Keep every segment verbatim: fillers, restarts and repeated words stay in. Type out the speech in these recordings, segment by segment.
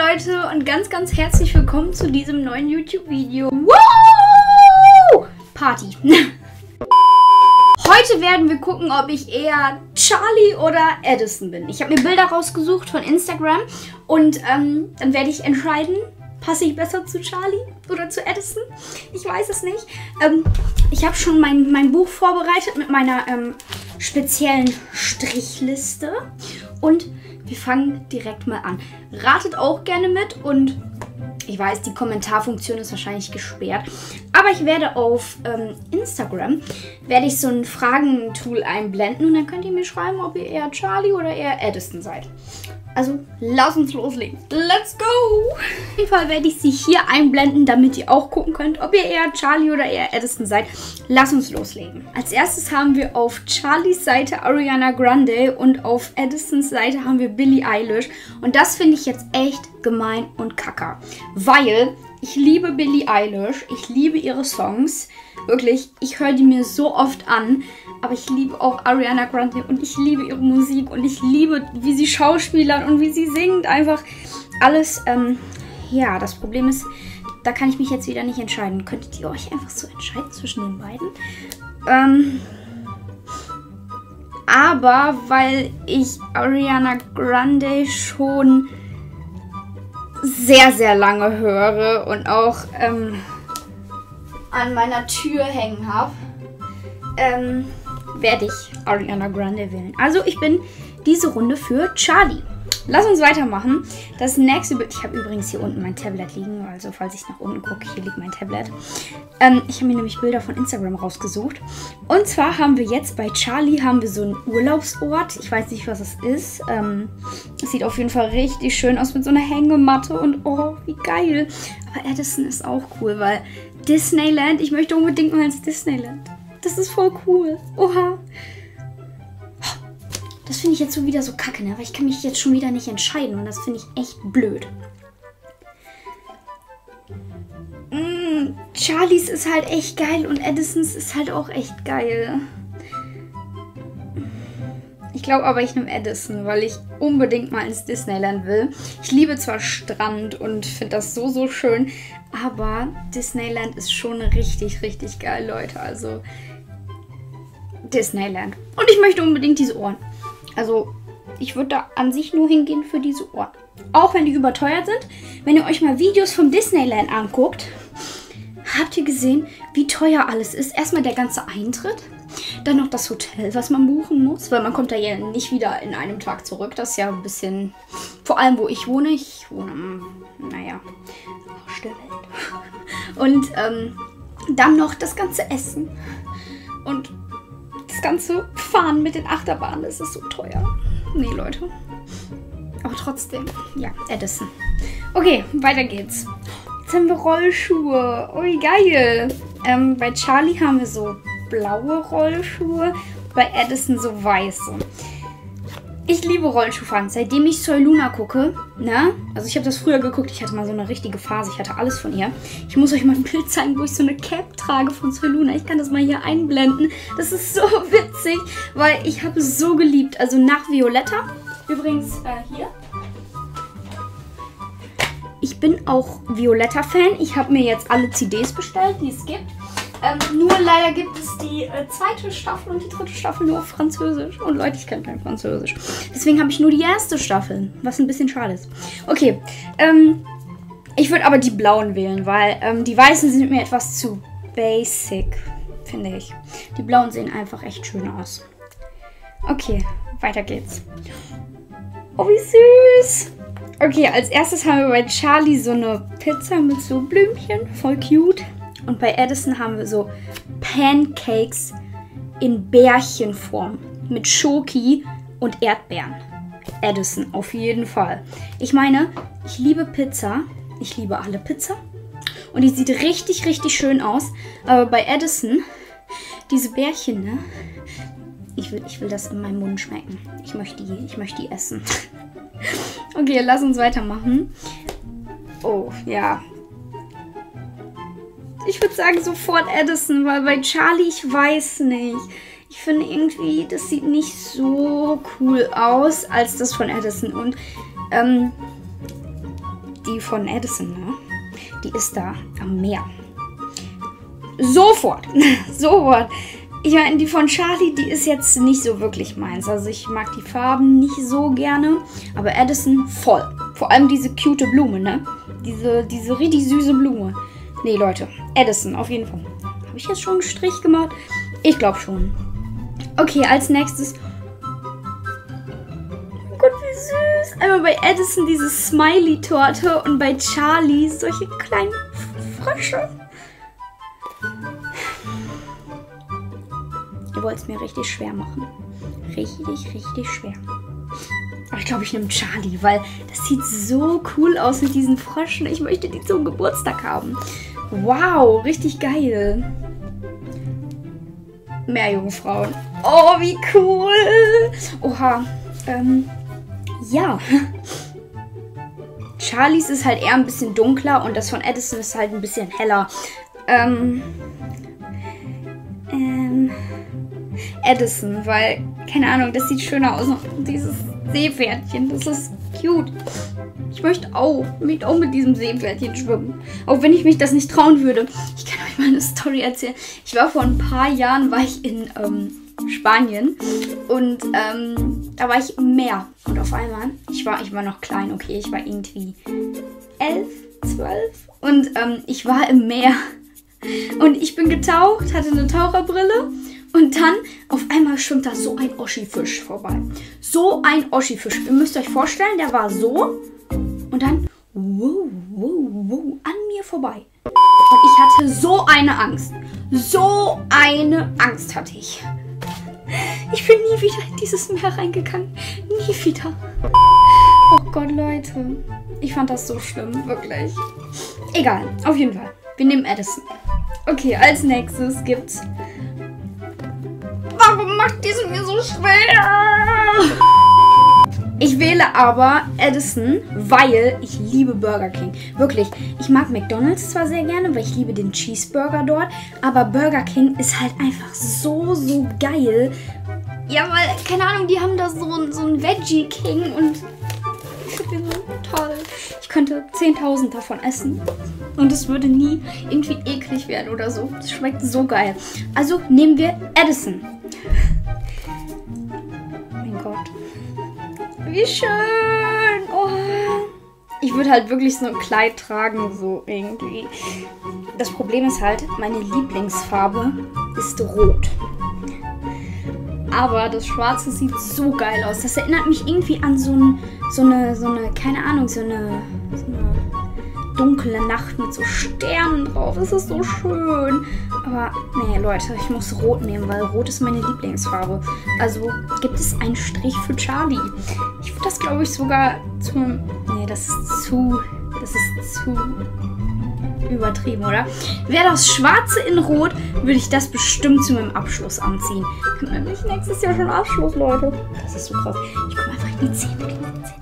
Leute und ganz, ganz herzlich willkommen zu diesem neuen YouTube-Video. Wow! Party. Heute werden wir gucken, ob ich eher Charlie oder Addison bin. Ich habe mir Bilder rausgesucht von Instagram und ähm, dann werde ich entscheiden, passe ich besser zu Charlie oder zu Addison? Ich weiß es nicht. Ähm, ich habe schon mein, mein Buch vorbereitet mit meiner ähm, speziellen Strichliste und wir fangen direkt mal an. Ratet auch gerne mit und ich weiß, die Kommentarfunktion ist wahrscheinlich gesperrt, aber ich werde auf ähm, Instagram werde ich so ein Fragentool einblenden und dann könnt ihr mir schreiben, ob ihr eher Charlie oder eher Addison seid. Also, lass uns loslegen. Let's go! Auf jeden Fall werde ich sie hier einblenden, damit ihr auch gucken könnt, ob ihr eher Charlie oder eher Addison seid. Lass uns loslegen. Als erstes haben wir auf Charlies Seite Ariana Grande und auf Addisons Seite haben wir Billie Eilish. Und das finde ich jetzt echt gemein und kacke. Weil ich liebe Billie Eilish, ich liebe ihre Songs. Wirklich, ich höre die mir so oft an. Aber ich liebe auch Ariana Grande und ich liebe ihre Musik und ich liebe, wie sie schauspielert und wie sie singt. Einfach alles, ähm, ja, das Problem ist, da kann ich mich jetzt wieder nicht entscheiden. Könntet ihr euch einfach so entscheiden zwischen den beiden? Ähm, aber weil ich Ariana Grande schon sehr, sehr lange höre und auch ähm, an meiner Tür hängen habe, ähm, werde ich Ariana Grande wählen. Also ich bin diese Runde für Charlie. Lass uns weitermachen. Das nächste Bild, ich habe übrigens hier unten mein Tablet liegen, also falls ich nach unten gucke, hier liegt mein Tablet. Ähm, ich habe mir nämlich Bilder von Instagram rausgesucht. Und zwar haben wir jetzt bei Charlie haben wir so einen Urlaubsort. Ich weiß nicht, was es ist. Ähm, es sieht auf jeden Fall richtig schön aus mit so einer Hängematte und oh, wie geil. Aber Addison ist auch cool, weil Disneyland, ich möchte unbedingt mal ins Disneyland. Das ist voll cool. Oha. Das finde ich jetzt so wieder so kacke, ne? Weil ich kann mich jetzt schon wieder nicht entscheiden und das finde ich echt blöd. Mm, Charlies ist halt echt geil und Addisons ist halt auch echt geil. Ich glaube aber, ich nehme Addison, weil ich unbedingt mal ins Disneyland will. Ich liebe zwar Strand und finde das so, so schön, aber Disneyland ist schon richtig, richtig geil, Leute. Also Disneyland. Und ich möchte unbedingt diese Ohren. Also ich würde da an sich nur hingehen für diese Ohren. Auch wenn die überteuert sind. Wenn ihr euch mal Videos vom Disneyland anguckt, habt ihr gesehen, wie teuer alles ist. Erstmal der ganze Eintritt. Dann noch das Hotel, was man buchen muss. Weil man kommt da ja nicht wieder in einem Tag zurück. Das ist ja ein bisschen... Vor allem, wo ich wohne. Ich wohne, naja, Arsch der Welt. Und ähm, dann noch das ganze Essen. Und das ganze Fahren mit den Achterbahnen, das ist so teuer. Nee, Leute. Aber trotzdem, ja, Addison. Okay, weiter geht's. Jetzt haben wir Rollschuhe. Oh, wie geil. Ähm, bei Charlie haben wir so blaue Rollschuhe, bei Addison so weiße. Ich liebe Rollschuhfahren. Seitdem ich Soy Luna gucke, ne? Also ich habe das früher geguckt. Ich hatte mal so eine richtige Phase. Ich hatte alles von ihr. Ich muss euch mal ein Bild zeigen, wo ich so eine Cap trage von Soy Luna. Ich kann das mal hier einblenden. Das ist so witzig, weil ich habe es so geliebt. Also nach Violetta. Übrigens, äh, hier. Ich bin auch Violetta-Fan. Ich habe mir jetzt alle C Ds bestellt, die es gibt. Ähm, nur leider gibt es die äh, zweite Staffel und die dritte Staffel nur auf Französisch. Und Leute, ich kann kein Französisch. Deswegen habe ich nur die erste Staffel, was ein bisschen schade ist. Okay, ähm, ich würde aber die blauen wählen, weil ähm, die weißen sind mir etwas zu basic, finde ich. Die blauen sehen einfach echt schön aus. Okay, weiter geht's. Oh, wie süß! Okay, als erstes haben wir bei Charlie so eine Pizza mit so Blümchen, voll cute. Und bei Addison haben wir so Pancakes in Bärchenform mit Schoki und Erdbeeren. Addison, auf jeden Fall. Ich meine, ich liebe Pizza. Ich liebe alle Pizza. Und die sieht richtig, richtig schön aus. Aber bei Addison, diese Bärchen, ne? Ich will, ich will das in meinem Mund schmecken. Ich möchte die, ich möchte die essen. Okay, lass uns weitermachen. Oh, ja. Ich würde sagen sofort Addison, weil bei Charlie, ich weiß nicht. Ich finde irgendwie, das sieht nicht so cool aus als das von Addison. Und ähm, die von Edison, ne? Die ist da am Meer. Sofort. Sofort. Ich meine, die von Charlie, die ist jetzt nicht so wirklich meins. Also ich mag die Farben nicht so gerne. Aber Edison voll. Vor allem diese cute Blume, ne? Diese, diese richtig süße Blume. Nee, Leute. Edison, auf jeden Fall. Habe ich jetzt schon einen Strich gemacht? Ich glaube schon. Okay, als nächstes... Oh Gott, wie süß. Einmal bei Edison diese Smiley-Torte und bei Charlie solche kleinen Frösche. Ihr wollt es mir richtig schwer machen. Richtig, richtig schwer. Aber ich glaube, ich nehme Charlie, weil das sieht so cool aus mit diesen Fröschen. Ich möchte die zum Geburtstag haben. Wow, richtig geil. Meerjungfrauen. Oh, wie cool. Oha. Ähm, ja. Charlies ist halt eher ein bisschen dunkler und das von Edison ist halt ein bisschen heller. Ähm... Ähm... Edison, weil, keine Ahnung, das sieht schöner aus. Und dieses Seepferdchen, das ist cute. Ich möchte auch, ich möchte auch mit diesem Seepferdchen schwimmen. Auch wenn ich mich das nicht trauen würde. Ich kann euch mal eine Story erzählen. Ich war vor ein paar Jahren, war ich in ähm, Spanien und ähm, da war ich im Meer. Und auf einmal, ich war, ich war noch klein, okay, ich war irgendwie elf, zwölf und ähm, ich war im Meer. Und ich bin getaucht, hatte eine Taucherbrille. Und dann auf einmal schwimmt da so ein Oschi-Fisch vorbei. So ein Oschi-Fisch. Ihr müsst euch vorstellen, der war so und dann wow, wow, wow, an mir vorbei. Und ich hatte so eine Angst. So eine Angst hatte ich. Ich bin nie wieder in dieses Meer reingegangen. Nie wieder. Oh Gott, Leute. Ich fand das so schlimm, wirklich. Egal, auf jeden Fall. Wir nehmen Edison. Okay, als nächstes gibt's... Warum macht diese mir so schwer? Ich wähle aber Edison, weil ich liebe Burger King. Wirklich, ich mag McDonald's zwar sehr gerne, weil ich liebe den Cheeseburger dort, aber Burger King ist halt einfach so, so geil. Ja, weil, keine Ahnung, die haben da so, so einen Veggie King und ich finde den so toll. Ich könnte zehntausend davon essen und es würde nie irgendwie eklig werden oder so. Es schmeckt so geil. Also nehmen wir Edison. Mein Gott. Wie schön. Oh. Ich würde halt wirklich so ein Kleid tragen, so irgendwie. Das Problem ist halt, meine Lieblingsfarbe ist rot. Aber das Schwarze sieht so geil aus. Das erinnert mich irgendwie an so, ein, so, eine, so eine, keine Ahnung, so eine, so eine dunkle Nacht mit so Sternen drauf. Es ist so schön. Aber, nee, Leute, ich muss Rot nehmen, weil Rot ist meine Lieblingsfarbe. Also gibt es einen Strich für Charlie. Ich würde das, glaube ich, sogar zum... Nee, das ist zu... Das ist zu... übertrieben, oder? Wäre das Schwarze in Rot, würde ich das bestimmt zu meinem Abschluss anziehen. Ich habe nämlich nächstes Jahr schon Abschluss, Leute. Das ist so krass. Ich komme einfach in die zehnte.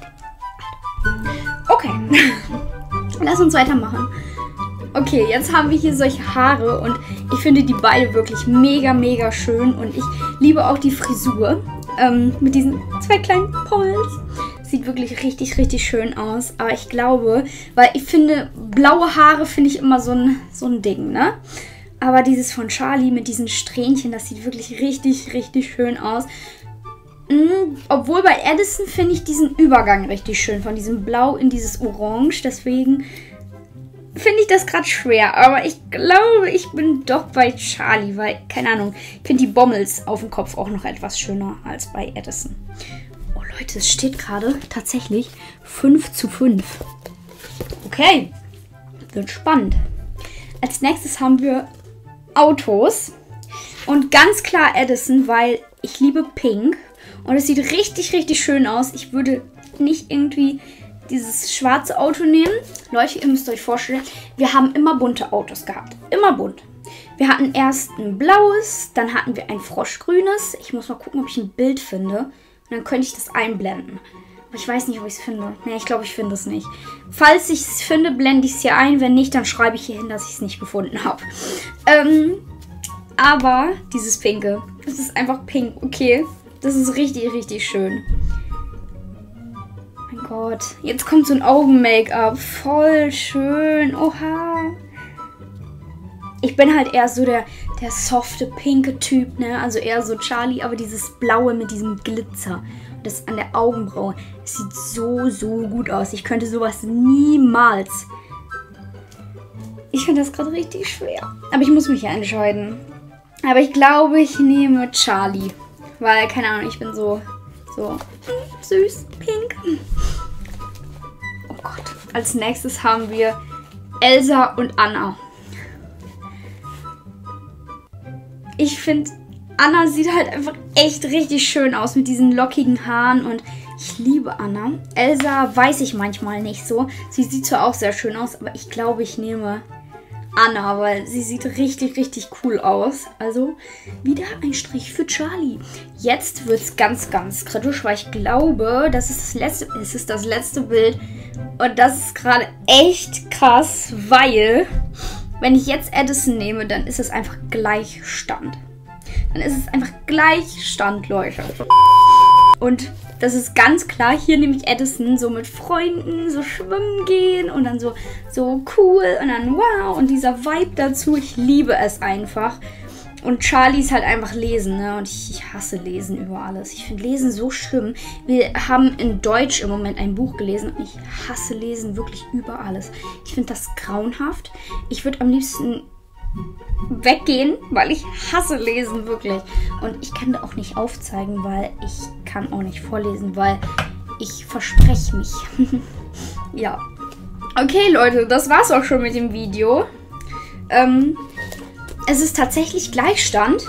Okay. Lass uns weitermachen. Okay, jetzt haben wir hier solche Haare und ich finde die beide wirklich mega, mega schön und ich liebe auch die Frisur ähm, mit diesen zwei kleinen Pommels. Sieht wirklich richtig, richtig schön aus. Aber ich glaube, weil ich finde, blaue Haare finde ich immer so ein, so ein Ding, ne? Aber dieses von Charlie mit diesen Strähnchen, das sieht wirklich richtig, richtig schön aus. Mhm, obwohl bei Edison finde ich diesen Übergang richtig schön. Von diesem Blau in dieses Orange. Deswegen finde ich das gerade schwer. Aber ich glaube, ich bin doch bei Charlie. Weil, keine Ahnung, ich finde die Bommels auf dem Kopf auch noch etwas schöner als bei Edison. Oh Leute, es steht gerade tatsächlich fünf zu fünf. Okay, wird spannend. Als nächstes haben wir Autos. Und ganz klar Edison, weil ich liebe Pink. Und es sieht richtig, richtig schön aus. Ich würde nicht irgendwie dieses schwarze Auto nehmen. Leute, ihr müsst euch vorstellen, wir haben immer bunte Autos gehabt. Immer bunt. Wir hatten erst ein blaues, dann hatten wir ein froschgrünes. Ich muss mal gucken, ob ich ein Bild finde. Und dann könnte ich das einblenden. Aber ich weiß nicht, ob ich es finde. Nee, ich glaube, ich finde es nicht. Falls ich es finde, blende ich es hier ein. Wenn nicht, dann schreibe ich hier hin, dass ich es nicht gefunden habe. Ähm, aber dieses Pinke. Das ist einfach pink, okay? Das ist richtig, richtig schön. Mein Gott. Jetzt kommt so ein Augen-Make-up. Voll schön. Oha. Ich bin halt eher so der, der softe, pinke Typ, ne? Also eher so Charlie, aber dieses Blaue mit diesem Glitzer. Das an der Augenbraue. Das sieht so, so gut aus. Ich könnte sowas niemals. Ich finde das gerade richtig schwer. Aber ich muss mich ja entscheiden. Aber ich glaube, ich nehme Charlie. Weil, keine Ahnung, ich bin so, so süß, pink. Oh Gott. Als nächstes haben wir Elsa und Anna. Ich finde, Anna sieht halt einfach echt richtig schön aus mit diesen lockigen Haaren und ich liebe Anna. Elsa weiß ich manchmal nicht so. Sie sieht zwar auch sehr schön aus, aber ich glaube, ich nehme Anna, weil sie sieht richtig, richtig cool aus. Also wieder ein Strich für Charlie. Jetzt wird es ganz, ganz kritisch, weil ich glaube, das ist das letzte, es ist das letzte Bild. Und das ist gerade echt krass, weil wenn ich jetzt Addison nehme, dann ist es einfach Gleichstand. Dann ist es einfach Gleichstand, Leute. Und das ist ganz klar, hier nehme ich Addison so mit Freunden, so schwimmen gehen und dann so, so cool und dann wow und dieser Vibe dazu, ich liebe es einfach. Und Charlie ist halt einfach lesen, ne? Und ich, ich hasse Lesen über alles. Ich finde Lesen so schlimm. Wir haben in Deutsch im Moment ein Buch gelesen und ich hasse Lesen wirklich über alles. Ich finde das grauenhaft. Ich würde am liebsten weggehen, weil ich hasse Lesen, wirklich. Und ich kann da auch nicht aufzeigen, weil ich kann auch nicht vorlesen, weil ich verspreche mich. Ja. Okay, Leute, das war's auch schon mit dem Video. Ähm, es ist tatsächlich Gleichstand.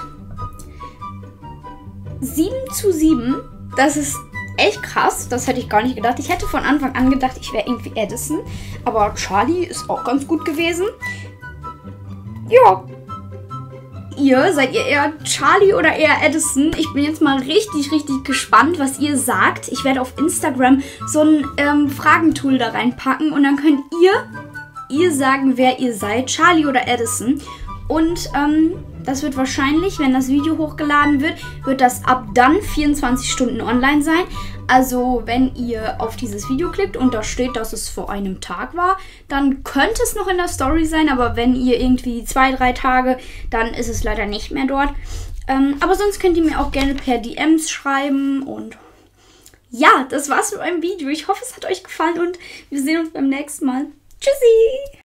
sieben zu sieben. Das ist echt krass. Das hätte ich gar nicht gedacht. Ich hätte von Anfang an gedacht, ich wäre irgendwie Addison. Aber Charlie ist auch ganz gut gewesen. Ja. Ihr, seid ihr eher Charlie oder eher Addison? Ich bin jetzt mal richtig, richtig gespannt, was ihr sagt. Ich werde auf Instagram so ein ähm, Fragentool da reinpacken und dann könnt ihr, ihr sagen, wer ihr seid, Charlie oder Addison. Und ähm, das wird wahrscheinlich, wenn das Video hochgeladen wird, wird das ab dann vierundzwanzig Stunden online sein. Also wenn ihr auf dieses Video klickt und da steht, dass es vor einem Tag war, dann könnte es noch in der Story sein. Aber wenn ihr irgendwie zwei, drei Tage, dann ist es leider nicht mehr dort. Ähm, aber sonst könnt ihr mir auch gerne per D Ms schreiben. Und ja, das war's mit meinem Video. Ich hoffe, es hat euch gefallen und wir sehen uns beim nächsten Mal. Tschüssi!